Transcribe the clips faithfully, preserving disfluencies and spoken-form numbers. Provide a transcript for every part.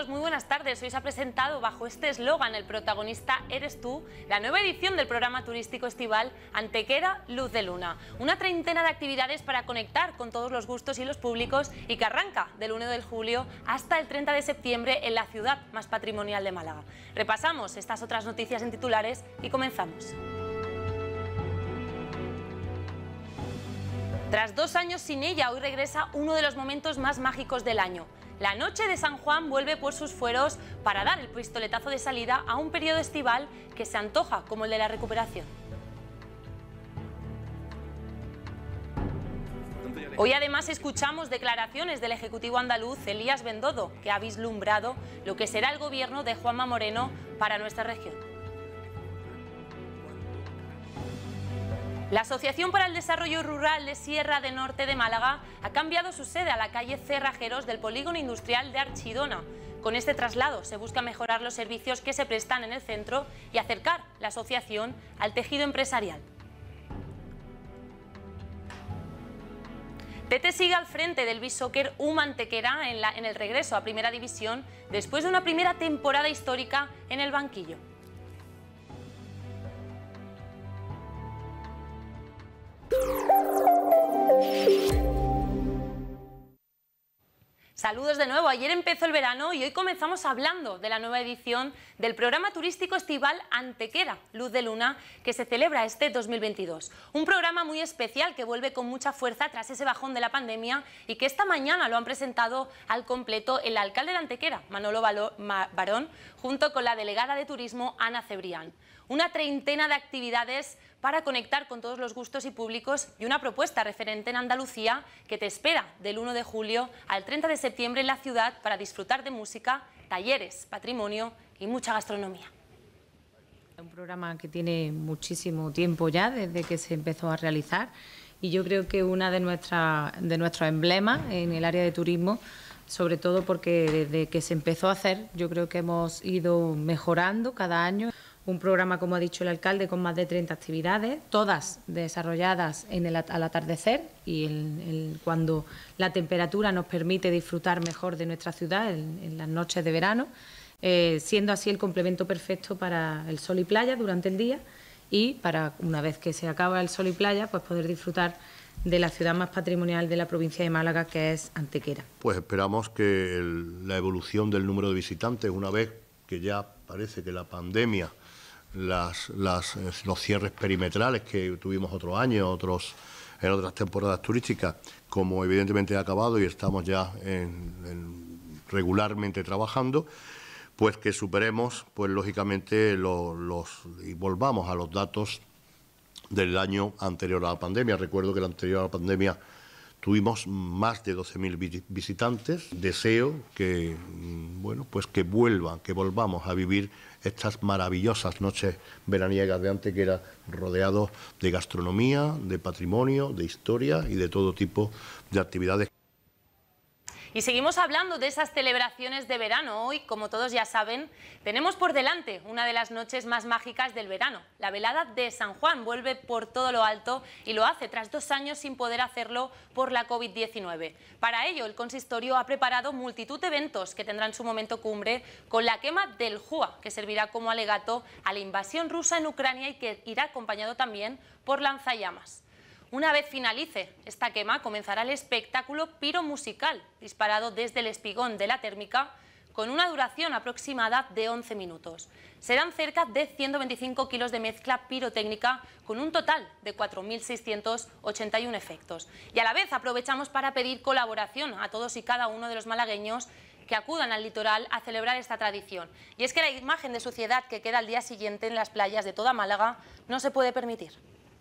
todos, muy buenas tardes. Hoy se ha presentado bajo este eslogan, el protagonista eres tú, la nueva edición del programa turístico estival Antequera, Luz de Luna. Una treintena de actividades para conectar con todos los gustos y los públicos y que arranca del uno de julio hasta el treinta de septiembre en la ciudad más patrimonial de Málaga. Repasamos estas otras noticias en titulares y comenzamos. Tras dos años sin ella, hoy regresa uno de los momentos más mágicos del año. La noche de San Juan vuelve por sus fueros para dar el pistoletazo de salida a un periodo estival que se antoja como el de la recuperación. Hoy además escuchamos declaraciones del Ejecutivo andaluz Elías Bendodo, que ha vislumbrado lo que será el gobierno de Juanma Moreno para nuestra región. La Asociación para el Desarrollo Rural de Sierra de Norte de Málaga ha cambiado su sede a la calle Cerrajeros del Polígono Industrial de Archidona. Con este traslado se busca mejorar los servicios que se prestan en el centro y acercar la asociación al tejido empresarial. Tete sigue al frente del Beach Soccer U M Antequera en, la, en el regreso a Primera División después de una primera temporada histórica en el banquillo. Saludos de nuevo. Ayer empezó el verano y hoy comenzamos hablando de la nueva edición del programa turístico estival Antequera, Luz de Luna, que se celebra este dos mil veintidós. Un programa muy especial que vuelve con mucha fuerza tras ese bajón de la pandemia y que esta mañana lo han presentado al completo el alcalde de Antequera, Manolo Barón, junto con la delegada de turismo, Ana Cebrián. Una treintena de actividades para conectar con todos los gustos y públicos y una propuesta referente en Andalucía que te espera del uno de julio al treinta de septiembre en la ciudad para disfrutar de música, talleres, patrimonio y mucha gastronomía. Un programa que tiene muchísimo tiempo ya desde que se empezó a realizar y yo creo que una de, nuestra, de nuestros emblemas en el área de turismo, sobre todo porque desde que se empezó a hacer yo creo que hemos ido mejorando cada año. Un programa, como ha dicho el alcalde, con más de treinta actividades, todas desarrolladas en el, al atardecer y el, el, cuando la temperatura nos permite disfrutar mejor de nuestra ciudad en, en las noches de verano, eh, siendo así el complemento perfecto para el sol y playa durante el día y para, una vez que se acaba el sol y playa, pues poder disfrutar de la ciudad más patrimonial de la provincia de Málaga, que es Antequera. Pues esperamos que el, la evolución del número de visitantes, una vez que ya parece que la pandemia, Las, las, los cierres perimetrales que tuvimos otros años, otros, en otras temporadas turísticas, como evidentemente ha acabado y estamos ya en, en regularmente trabajando, pues que superemos, pues lógicamente, los, los, y volvamos a los datos del año anterior a la pandemia. Recuerdo que el anterior a la pandemia tuvimos más de doce mil visitantes. Deseo que, bueno, pues que vuelvan, que volvamos a vivir estas maravillosas noches veraniegas de Antequera, rodeados de gastronomía, de patrimonio, de historia y de todo tipo de actividades. Y seguimos hablando de esas celebraciones de verano. Hoy, como todos ya saben, tenemos por delante una de las noches más mágicas del verano. La velada de San Juan vuelve por todo lo alto y lo hace tras dos años sin poder hacerlo por la COVID diecinueve. Para ello, el consistorio ha preparado multitud de eventos que tendrán su momento cumbre con la quema del Jua, que servirá como alegato a la invasión rusa en Ucrania y que irá acompañado también por lanzallamas. Una vez finalice esta quema, comenzará el espectáculo piromusical, disparado desde el espigón de la térmica, con una duración aproximada de once minutos. Serán cerca de ciento veinticinco kilos de mezcla pirotécnica, con un total de cuatro mil seiscientos ochenta y uno efectos. Y a la vez aprovechamos para pedir colaboración a todos y cada uno de los malagueños que acudan al litoral a celebrar esta tradición. Y es que la imagen de suciedad que queda al día siguiente en las playas de toda Málaga no se puede permitir.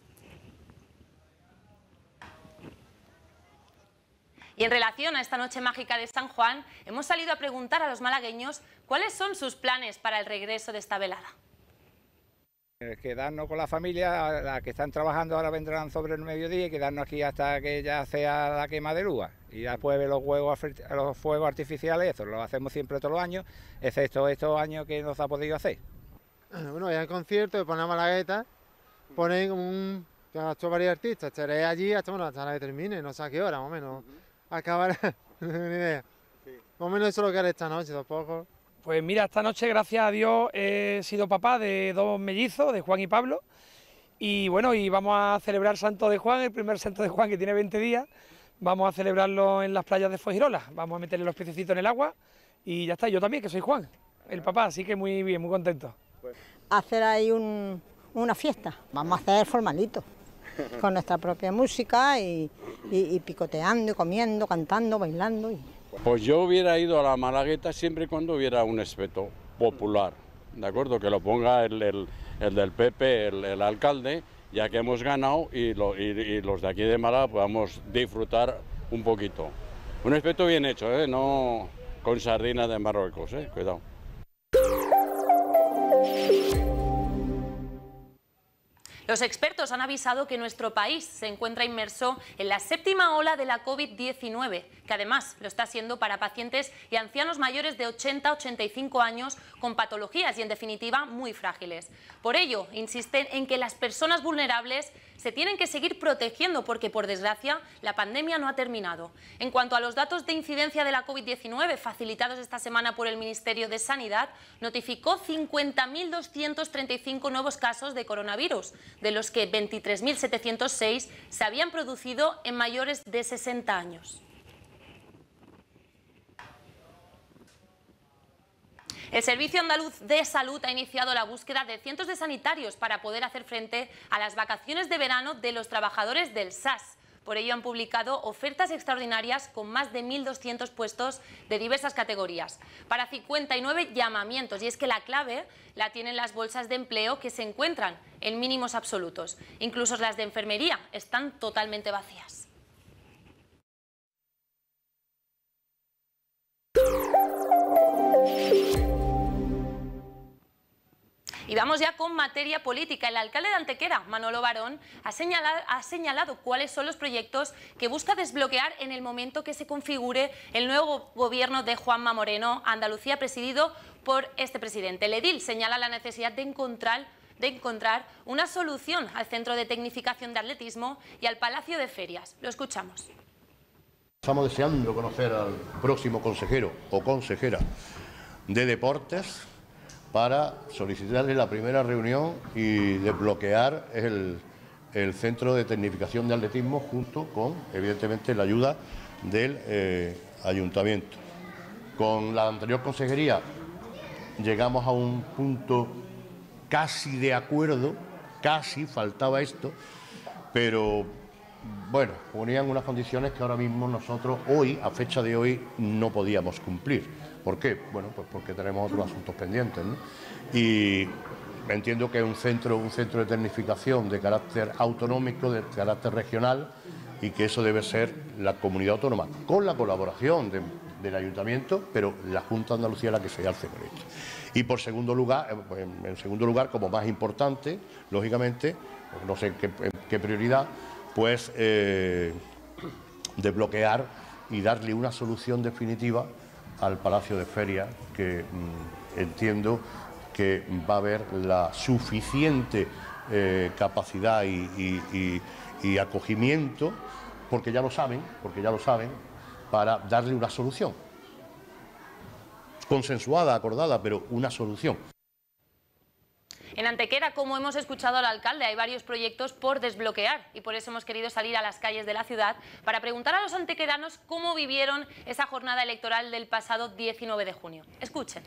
Y en relación a esta noche mágica de San Juan, hemos salido a preguntar a los malagueños cuáles son sus planes para el regreso de esta velada. Quedarnos con la familia, las que están trabajando ahora vendrán sobre el mediodía y quedarnos aquí hasta que ya sea la quema de luz. Y después ver los fuegos, los fuegos artificiales, eso lo hacemos siempre todos los años, excepto estos años que no se ha podido hacer. Bueno, hay el concierto, ponen la Malagueta, ponen un... que han hecho varios artistas, estaré allí hasta, bueno, hasta la que termine, no sé a qué hora más o menos. Acabará, no tengo ni idea. Sí. Más o menos eso es lo que haré esta noche, tampoco. Pues mira, esta noche, gracias a Dios, he sido papá de dos mellizos, de Juan y Pablo, y bueno, y vamos a celebrar Santo de Juan, el primer Santo de Juan que tiene veinte días, vamos a celebrarlo en las playas de Fuengirola, vamos a meterle los pececitos en el agua, y ya está, yo también, que soy Juan, el papá, así que muy bien, muy contento. Hacer ahí un, una fiesta, vamos a hacer formalito, con nuestra propia música, y, y, y picoteando, y comiendo, cantando, bailando. Y... Pues yo hubiera ido a la Malagueta siempre y cuando hubiera un espeto popular, ¿de acuerdo? Que lo ponga el, el, el del P P, el, el alcalde, ya que hemos ganado y, lo, y, y los de aquí de Málaga podamos disfrutar un poquito. Un espeto bien hecho, ¿eh? No con sardinas de Marruecos, ¿eh? Cuidado. Los expertos han avisado que nuestro país se encuentra inmerso en la séptima ola de la COVID diecinueve, que además lo está siendo para pacientes y ancianos mayores de ochenta a ochenta y cinco años con patologías y, en definitiva, muy frágiles. Por ello, insisten en que las personas vulnerables se tienen que seguir protegiendo porque, por desgracia, la pandemia no ha terminado. En cuanto a los datos de incidencia de la COVID diecinueve facilitados esta semana por el Ministerio de Sanidad, notificó cincuenta mil doscientos treinta y cinco nuevos casos de coronavirus, de los que veintitrés mil setecientos seis se habían producido en mayores de sesenta años. El Servicio Andaluz de Salud ha iniciado la búsqueda de cientos de sanitarios para poder hacer frente a las vacaciones de verano de los trabajadores del S A S. Por ello han publicado ofertas extraordinarias con más de mil doscientos puestos de diversas categorías, para cincuenta y nueve llamamientos, y es que la clave la tienen las bolsas de empleo, que se encuentran en mínimos absolutos. Incluso las de enfermería están totalmente vacías. Y vamos ya con materia política. El alcalde de Antequera, Manolo Barón, ha señalado, ha señalado cuáles son los proyectos que busca desbloquear en el momento que se configure el nuevo gobierno de Juanma Moreno, Andalucía, presidido por este presidente. El edil señala la necesidad de encontrar, de encontrar una solución al Centro de Tecnificación de Atletismo y al Palacio de Ferias. Lo escuchamos. Estamos deseando conocer al próximo consejero o consejera de Deportes para solicitarle la primera reunión y desbloquear el, el Centro de Tecnificación de Atletismo junto con, evidentemente, la ayuda del eh, Ayuntamiento. Con la anterior consejería llegamos a un punto casi de acuerdo, casi faltaba esto, pero bueno, ponían unas condiciones que ahora mismo nosotros hoy, a fecha de hoy, no podíamos cumplir. ¿Por qué? Bueno, pues porque tenemos otros asuntos pendientes, ¿no? Y entiendo que es un centro, un centro de tecnificación de carácter autonómico, de carácter regional, y que eso debe ser la comunidad autónoma, con la colaboración de, del Ayuntamiento, pero la Junta de Andalucía es la que se alce con esto. Y por segundo lugar, en segundo lugar, como más importante, lógicamente, no sé qué, qué prioridad, pues eh, desbloquear y darle una solución definitiva al Palacio de Ferias, que mmm, entiendo que va a haber la suficiente eh, capacidad y, y, y, y acogimiento, porque ya lo saben, porque ya lo saben, para darle una solución. Consensuada, acordada, pero una solución. En Antequera, como hemos escuchado al alcalde, hay varios proyectos por desbloquear y por eso hemos querido salir a las calles de la ciudad para preguntar a los antequeranos cómo vivieron esa jornada electoral del pasado diecinueve de junio. Escuchen.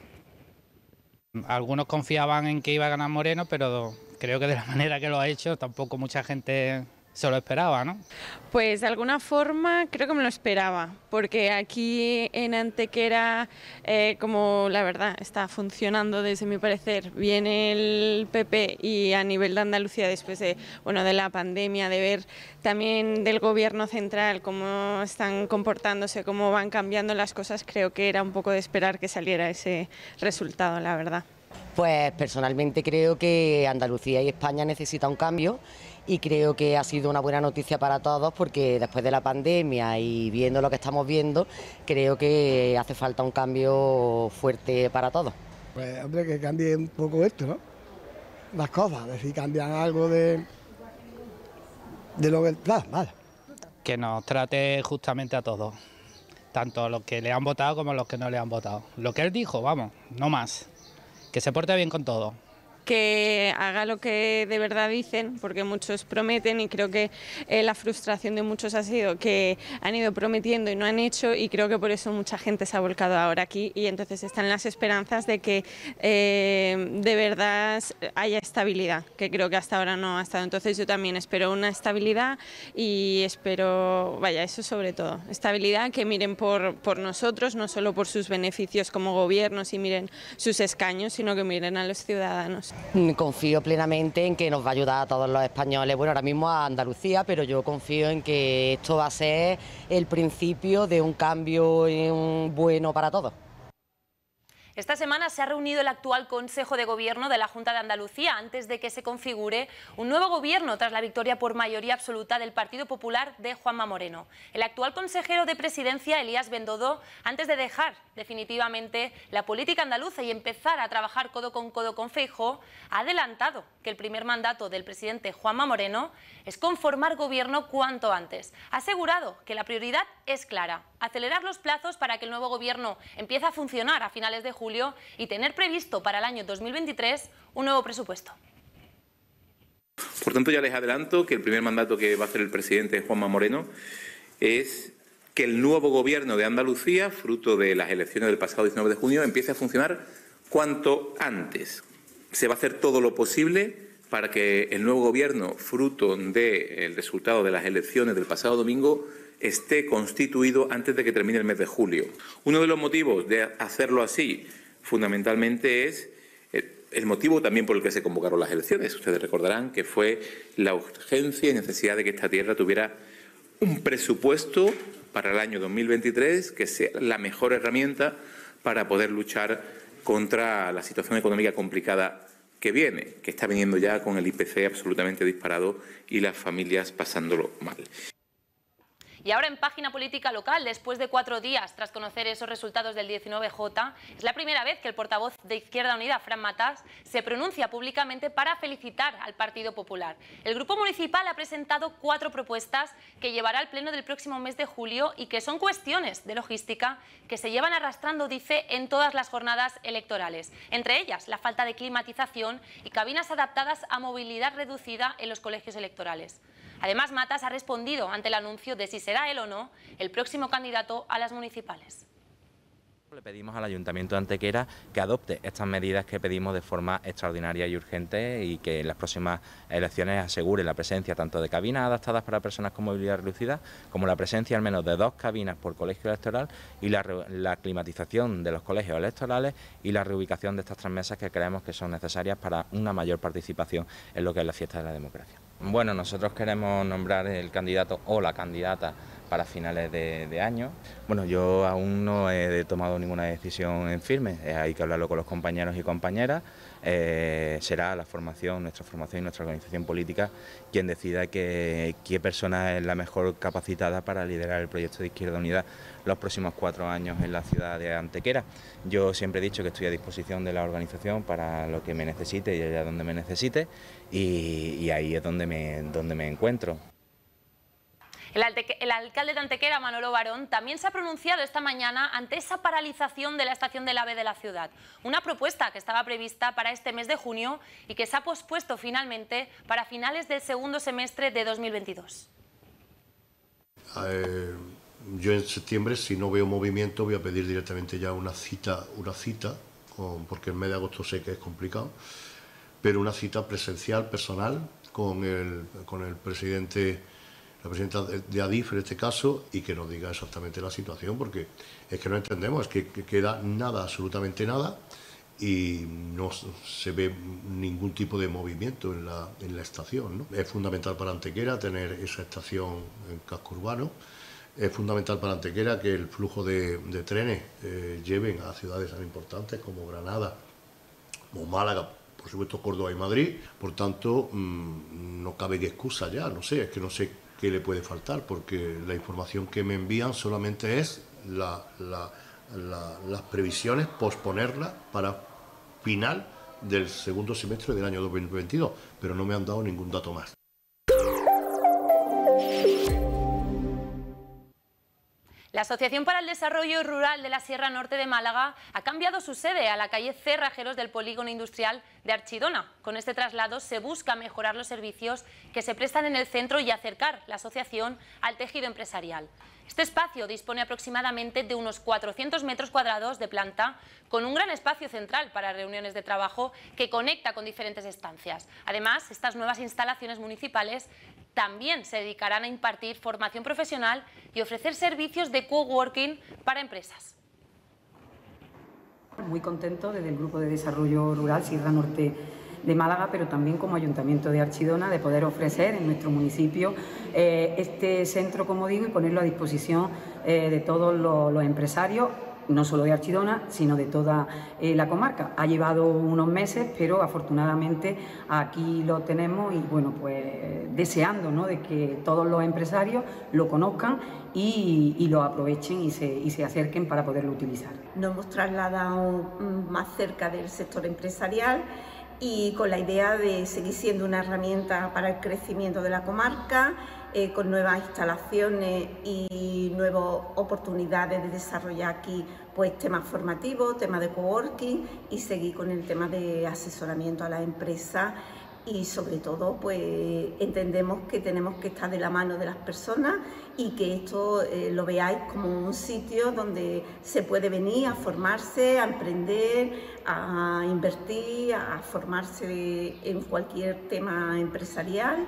Algunos confiaban en que iba a ganar Moreno, pero creo que de la manera que lo ha hecho tampoco mucha gente se lo esperaba, ¿no? Pues de alguna forma creo que me lo esperaba, porque aquí en Antequera, eh, como la verdad está funcionando desde mi parecer bien el P P y a nivel de Andalucía después de, bueno, de la pandemia, de ver también del gobierno central cómo están comportándose, cómo van cambiando las cosas, creo que era un poco de esperar que saliera ese resultado, la verdad. Pues personalmente creo que Andalucía y España necesitan un cambio y creo que ha sido una buena noticia para todos porque después de la pandemia y viendo lo que estamos viendo, creo que hace falta un cambio fuerte para todos. Pues hombre, que cambie un poco esto, ¿no? Las cosas, a ver si cambian algo de, de lo que... Nada, vale. Que nos trate justamente a todos, tanto a los que le han votado como a los que no le han votado. Lo que él dijo, vamos, no más, que se porte bien con todo. Que haga lo que de verdad dicen, porque muchos prometen y creo que eh, la frustración de muchos ha sido que han ido prometiendo y no han hecho, y creo que por eso mucha gente se ha volcado ahora aquí, y entonces están las esperanzas de que eh, de verdad haya estabilidad, que creo que hasta ahora no ha estado. Entonces yo también espero una estabilidad y espero, vaya, eso sobre todo, estabilidad, que miren por, por nosotros, no solo por sus beneficios como gobiernos y miren sus escaños, sino que miren a los ciudadanos. Confío plenamente en que nos va a ayudar a todos los españoles, bueno, ahora mismo a Andalucía, pero yo confío en que esto va a ser el principio de un cambio bueno para todos. Esta semana se ha reunido el actual Consejo de Gobierno de la Junta de Andalucía antes de que se configure un nuevo gobierno tras la victoria por mayoría absoluta del Partido Popular de Juanma Moreno. El actual consejero de Presidencia, Elías Bendodo, antes de dejar definitivamente la política andaluza y empezar a trabajar codo con codo con Feijóo, ha adelantado que el primer mandato del presidente Juanma Moreno es conformar gobierno cuanto antes. Ha asegurado que la prioridad es clara: acelerar los plazos para que el nuevo gobierno empiece a funcionar a finales de julio y tener previsto para el año dos mil veintitrés un nuevo presupuesto. Por tanto, ya les adelanto que el primer mandato que va a hacer el presidente Juanma Moreno es que el nuevo gobierno de Andalucía, fruto de las elecciones del pasado diecinueve de junio, empiece a funcionar cuanto antes. Se va a hacer todo lo posible para que el nuevo gobierno, fruto del resultado de las elecciones del pasado domingo, esté constituido antes de que termine el mes de julio. Uno de los motivos de hacerlo así, fundamentalmente, es el motivo también por el que se convocaron las elecciones. Ustedes recordarán que fue la urgencia y necesidad de que esta tierra tuviera un presupuesto para el año dos mil veintitrés que sea la mejor herramienta para poder luchar contra la situación económica complicada que viene, que está viniendo ya con el I P C absolutamente disparado y las familias pasándolo mal. Y ahora en página política local, después de cuatro días tras conocer esos resultados del diecinueve J, es la primera vez que el portavoz de Izquierda Unida, Fran Matas, se pronuncia públicamente para felicitar al Partido Popular. El Grupo Municipal ha presentado cuatro propuestas que llevará al pleno del próximo mes de julio y que son cuestiones de logística que se llevan arrastrando, dice, en todas las jornadas electorales. Entre ellas, la falta de climatización y cabinas adaptadas a movilidad reducida en los colegios electorales. Además, Matas ha respondido ante el anuncio de si será él o no el próximo candidato a las municipales. Le pedimos al Ayuntamiento de Antequera que adopte estas medidas que pedimos de forma extraordinaria y urgente y que en las próximas elecciones asegure la presencia tanto de cabinas adaptadas para personas con movilidad reducida como la presencia al menos de dos cabinas por colegio electoral y la, la climatización de los colegios electorales y la reubicación de estas tres mesas que creemos que son necesarias para una mayor participación en lo que es la fiesta de la democracia. Bueno, nosotros queremos nombrar el candidato o la candidata para finales de, de año. Bueno, yo aún no he tomado ninguna decisión en firme, eh, hay que hablarlo con los compañeros y compañeras, eh, será la formación, nuestra formación y nuestra organización política quien decida que, qué persona es la mejor capacitada para liderar el proyecto de Izquierda Unida los próximos cuatro años en la ciudad de Antequera. Yo siempre he dicho que estoy a disposición de la organización para lo que me necesite y allá donde me necesite y, y ahí es donde me, donde me encuentro. El, el alcalde de Antequera, Manolo Barón, también se ha pronunciado esta mañana ante esa paralización de la estación del AVE de la ciudad. Una propuesta que estaba prevista para este mes de junio y que se ha pospuesto finalmente para finales del segundo semestre de dos mil veintidós. Eh, yo en septiembre, si no veo movimiento, voy a pedir directamente ya una cita, una cita con, porque el mes de agosto sé que es complicado, pero una cita presencial, personal, con el, con el presidente... la presidenta de Adif en este caso, y que nos diga exactamente la situación, porque es que no entendemos, es que, que queda nada, absolutamente nada, y no se ve ningún tipo de movimiento en la, en la estación, ¿no? Es fundamental para Antequera tener esa estación en casco urbano, es fundamental para Antequera que el flujo de, de trenes eh, lleven a ciudades tan importantes como Granada, como Málaga, por supuesto Córdoba y Madrid, por tanto mmm, no cabe excusa ya, no sé, es que no sé qué le puede faltar, porque la información que me envían solamente es la, la, la, las previsiones, posponerlas para final del segundo semestre del año dos mil veintidós, pero no me han dado ningún dato más. La Asociación para el Desarrollo Rural de la Sierra Norte de Málaga ha cambiado su sede a la calle Cerrajeros del Polígono Industrial de Archidona. Con este traslado se busca mejorar los servicios que se prestan en el centro y acercar la asociación al tejido empresarial. Este espacio dispone aproximadamente de unos cuatrocientos metros cuadrados de planta, con un gran espacio central para reuniones de trabajo que conecta con diferentes estancias. Además, estas nuevas instalaciones municipales también se dedicarán a impartir formación profesional y ofrecer servicios de coworking para empresas. Muy contento desde el Grupo de Desarrollo Rural Sierra Norte de Málaga, pero también como Ayuntamiento de Archidona, de poder ofrecer en nuestro municipio eh, este centro, como digo, y ponerlo a disposición eh, de todos los, los empresarios, no solo de Archidona, sino de toda eh, la comarca. Ha llevado unos meses, pero afortunadamente aquí lo tenemos y bueno, pues deseando, ¿no?, de que todos los empresarios lo conozcan y, y lo aprovechen y se, y se acerquen para poderlo utilizar. Nos hemos trasladado más cerca del sector empresarial y con la idea de seguir siendo una herramienta para el crecimiento de la comarca, eh, con nuevas instalaciones y nuevas oportunidades de desarrollar aquí pues temas formativos, temas de coworking y seguir con el tema de asesoramiento a las empresas. Y sobre todo pues entendemos que tenemos que estar de la mano de las personas y que esto eh, lo veáis como un sitio donde se puede venir a formarse, a emprender, a invertir, a formarse en cualquier tema empresarial.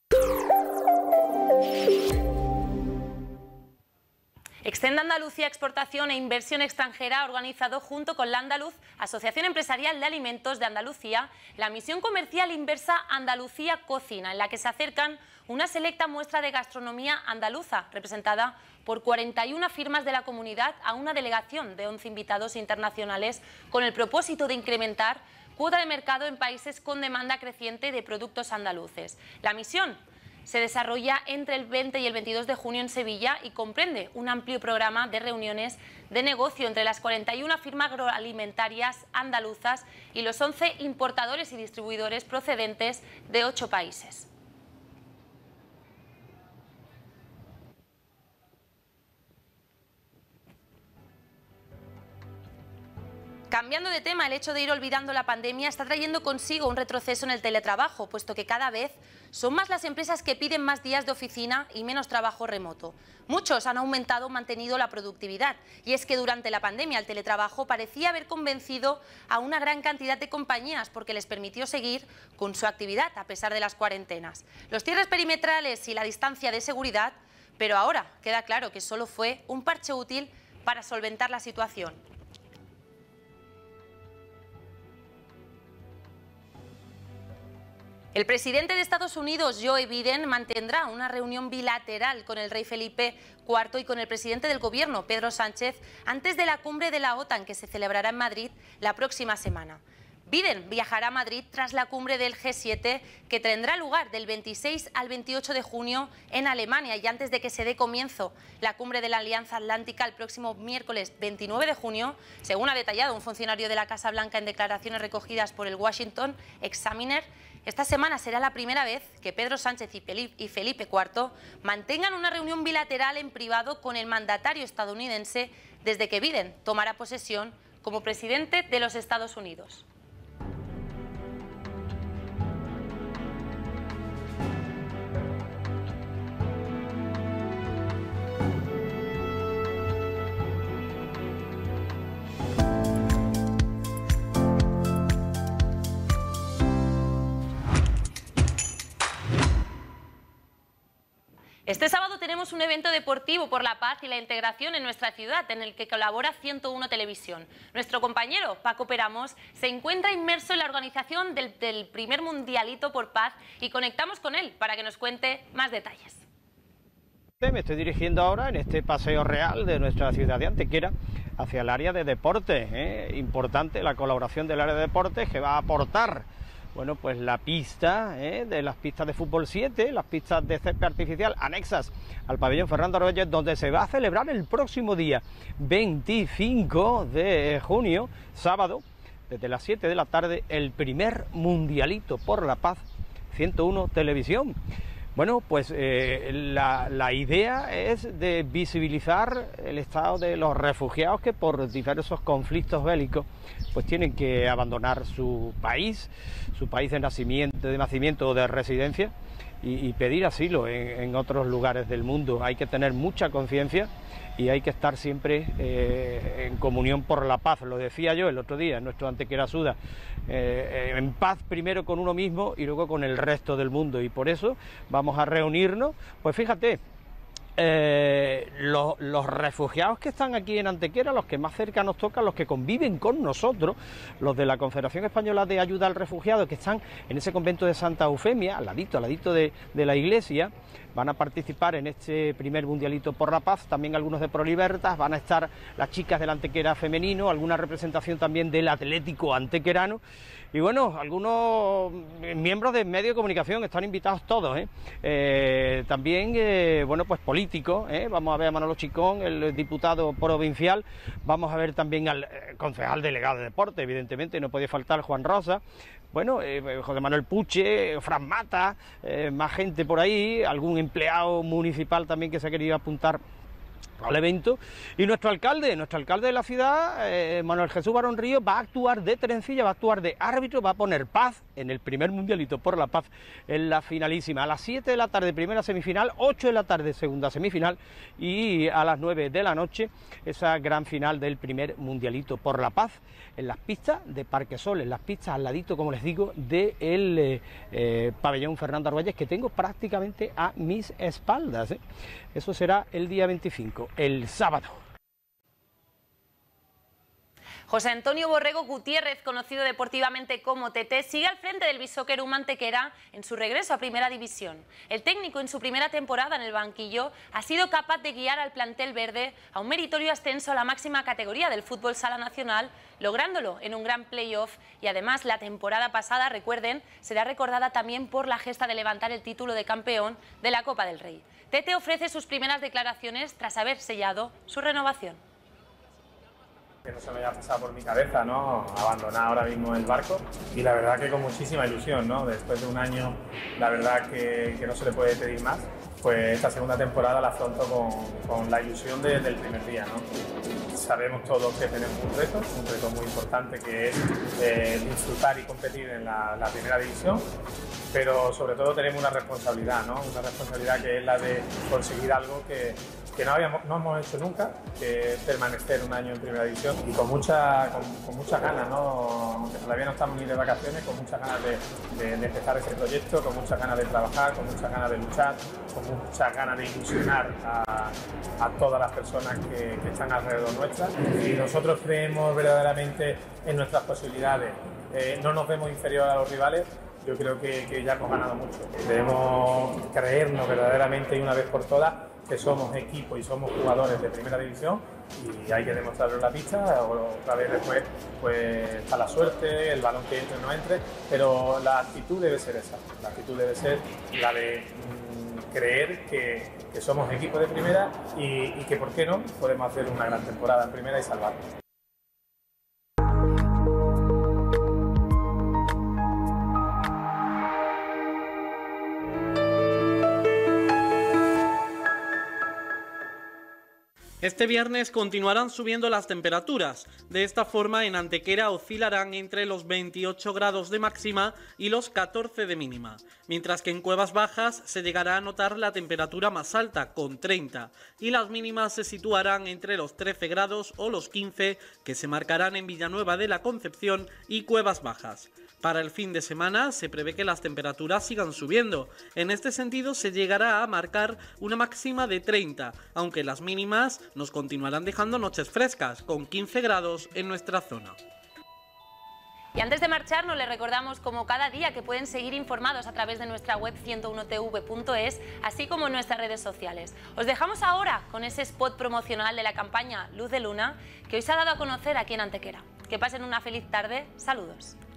Extenda Andalucía Exportación e Inversión Extranjera ha organizado junto con la Andaluz, Asociación Empresarial de Alimentos de Andalucía, la misión comercial inversa Andalucía Cocina, en la que se acercan una selecta muestra de gastronomía andaluza, representada por cuarenta y una firmas de la comunidad, a una delegación de once invitados internacionales, con el propósito de incrementar cuota de mercado en países con demanda creciente de productos andaluces. La misión se desarrolla entre el veinte y el veintidós de junio en Sevilla y comprende un amplio programa de reuniones de negocio entre las cuarenta y una firmas agroalimentarias andaluzas y los once importadores y distribuidores procedentes de ocho países. Cambiando de tema, el hecho de ir olvidando la pandemia está trayendo consigo un retroceso en el teletrabajo, puesto que cada vez son más las empresas que piden más días de oficina y menos trabajo remoto. Muchos han aumentado o mantenido la productividad, y es que durante la pandemia el teletrabajo parecía haber convencido a una gran cantidad de compañías porque les permitió seguir con su actividad a pesar de las cuarentenas, los cierres perimetrales y la distancia de seguridad, pero ahora queda claro que solo fue un parche útil para solventar la situación. El presidente de Estados Unidos, Joe Biden, mantendrá una reunión bilateral con el rey Felipe cuarto y con el presidente del gobierno, Pedro Sánchez, antes de la cumbre de la OTAN que se celebrará en Madrid la próxima semana. Biden viajará a Madrid tras la cumbre del G siete, que tendrá lugar del veintiséis al veintiocho de junio en Alemania, y antes de que se dé comienzo la cumbre de la Alianza Atlántica el próximo miércoles veintinueve de junio, según ha detallado un funcionario de la Casa Blanca en declaraciones recogidas por el Washington Examiner. Esta semana será la primera vez que Pedro Sánchez y Felipe cuarto mantengan una reunión bilateral en privado con el mandatario estadounidense desde que Biden tomará posesión como presidente de los Estados Unidos. Este sábado tenemos un evento deportivo por la paz y la integración en nuestra ciudad, en el que colabora ciento uno Televisión. Nuestro compañero Paco Peramos se encuentra inmerso en la organización del, del primer Mundialito por Paz y conectamos con él para que nos cuente más detalles. Me estoy dirigiendo ahora en este paseo real de nuestra ciudad de Antequera hacia el área de deportes. ¿eh? Importante la colaboración del área de deportes, que va a aportar bueno, pues la pista ¿eh? de las pistas de fútbol siete, las pistas de césped artificial anexas al pabellón Fernando Argüelles, donde se va a celebrar el próximo día veinticinco de junio, sábado, desde las siete de la tarde, el primer Mundialito por la Paz, ciento uno Televisión. Bueno, pues eh, la, la idea es de visibilizar el estado de los refugiados que por diversos conflictos bélicos pues tienen que abandonar su país, su país de nacimiento, de nacimiento o de residencia y, y pedir asilo en, en otros lugares del mundo. Hay que tener mucha conciencia y hay que estar siempre eh, en comunión por la paz. Lo decía yo el otro día en nuestro Antequera Suda, eh, en paz primero con uno mismo y luego con el resto del mundo, y por eso vamos a reunirnos. Pues fíjate, eh, los, los refugiados que están aquí en Antequera, los que más cerca nos tocan, los que conviven con nosotros, los de la Confederación Española de Ayuda al Refugiado, que están en ese convento de Santa Eufemia, al ladito, al ladito de, de la iglesia, van a participar en este primer Mundialito por la Paz, también algunos de ProLibertas, van a estar las chicas del Antequera femenino, alguna representación también del Atlético antequerano, y bueno, algunos miembros de medios de comunicación, están invitados todos, ¿eh? Eh, también, eh, bueno, pues políticos, ¿eh? Vamos a ver a Manolo Chicón, el diputado provincial, vamos a ver también al eh, concejal delegado de deporte, evidentemente, no podía faltar Juan Rosa, bueno, eh, José Manuel Puche, Fran Mata, eh, más gente por ahí, algún empleado municipal también que se ha querido apuntar al evento, y nuestro alcalde, nuestro alcalde de la ciudad, eh, Manuel Jesús Barón Ríos, va a actuar de trencilla, va a actuar de árbitro, va a poner paz en el primer Mundialito por la Paz, en la finalísima, a las siete de la tarde primera semifinal, ocho de la tarde segunda semifinal, y a las nueve de la noche esa gran final del primer Mundialito por la Paz, en las pistas de Parque Sol, en las pistas al ladito, como les digo, del eh, eh, pabellón Fernando Argüelles, que tengo prácticamente a mis espaldas, ¿eh? Eso será el día veinticinco, el sábado. José Antonio Borrego Gutiérrez, conocido deportivamente como Tete, sigue al frente del Bisóquer Antequera en su regreso a Primera División. El técnico en su primera temporada en el banquillo ha sido capaz de guiar al plantel verde a un meritorio ascenso a la máxima categoría del fútbol sala nacional, lográndolo en un gran playoff, y además la temporada pasada, recuerden, será recordada también por la gesta de levantar el título de campeón de la Copa del Rey. Tete ofrece sus primeras declaraciones tras haber sellado su renovación. Que no se me haya pasado por mi cabeza, ¿no?, abandonar ahora mismo el barco, y la verdad que con muchísima ilusión, ¿no?, después de un año, la verdad que, que no se le puede pedir más, pues esta segunda temporada la afronto con, con la ilusión de, del primer día, ¿no? Sabemos todos que tenemos un reto, un reto muy importante, que es eh, disfrutar y competir en la, la primera división, pero sobre todo tenemos una responsabilidad, ¿no?, una responsabilidad que es la de conseguir algo que que no, habíamos, no hemos hecho nunca, que es permanecer un año en Primera División, y con, mucha, con, con muchas ganas, ¿no?, aunque todavía no estamos ni de vacaciones, con muchas ganas de, de, de empezar ese proyecto, con muchas ganas de trabajar, con muchas ganas de luchar, con muchas ganas de ilusionar a, a todas las personas que, que están alrededor nuestra. Si nosotros creemos verdaderamente en nuestras posibilidades, eh, no nos vemos inferiores a los rivales, yo creo que, que ya hemos ganado mucho. Debemos creernos verdaderamente y una vez por todas que somos equipo y somos jugadores de Primera División, y hay que demostrarlo en la pista. Otra vez después pues está la suerte, el balón que entre o no entre, pero la actitud debe ser esa, la actitud debe ser la de mmm, creer que, que somos equipo de Primera y, y que por qué no podemos hacer una gran temporada en Primera y salvarnos. Este viernes continuarán subiendo las temperaturas. De esta forma, en Antequera oscilarán entre los veintiocho grados de máxima y los catorce de mínima, mientras que en Cuevas Bajas se llegará a notar la temperatura más alta, con treinta, y las mínimas se situarán entre los trece grados o los quince, que se marcarán en Villanueva de la Concepción y Cuevas Bajas. Para el fin de semana se prevé que las temperaturas sigan subiendo. En este sentido se llegará a marcar una máxima de treinta, aunque las mínimas nos continuarán dejando noches frescas, con quince grados en nuestra zona. Y antes de marcharnos, les recordamos como cada día que pueden seguir informados a través de nuestra web ciento uno t v punto es, así como en nuestras redes sociales. Os dejamos ahora con ese spot promocional de la campaña Luz de Luna, que hoy se ha dado a conocer aquí en Antequera. Que pasen una feliz tarde. Saludos.